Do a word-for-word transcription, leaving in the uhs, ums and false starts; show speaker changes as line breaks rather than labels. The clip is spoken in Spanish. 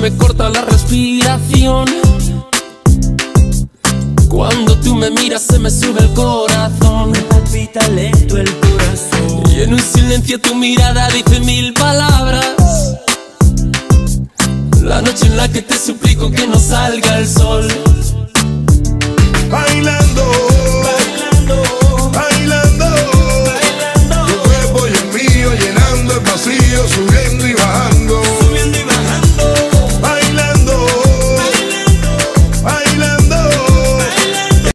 me corta la respiración. Cuando tú me miras se me sube el corazón.
Me palpita lento el corazón.
Y en un silencio tu mirada dice mil palabras. La noche en la que te suplico que no salga el sol.
Bailando